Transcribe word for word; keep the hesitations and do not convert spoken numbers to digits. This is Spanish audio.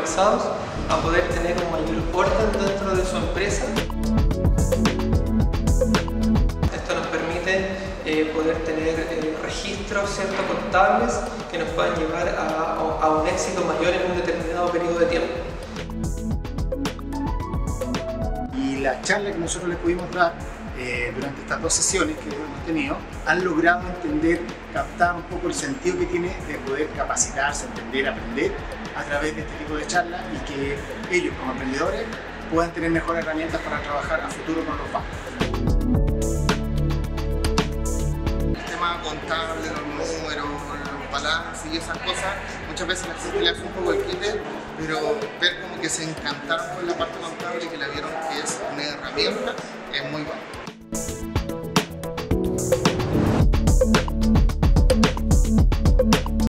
avanzados a poder tener un mayor orden dentro de su empresa. Esto nos permite eh, poder tener eh, registros cierto, contables que nos puedan llevar a, a un éxito mayor en un determinado periodo de tiempo. Y la charla que nosotros les pudimos dar eh, durante estas dos sesiones que hemos tenido han logrado entender, captar un poco el sentido que tiene de poder capacitarse, entender, aprender a través de este tipo de charlas y que ellos como emprendedores puedan tener mejores herramientas para trabajar a futuro con los bancos. El tema contable, los números, los balances y esas cosas, muchas veces la gente le hace un poco el quite, pero ver como que se encantaron con la parte contable y que la vieron que es una herramienta es muy bueno.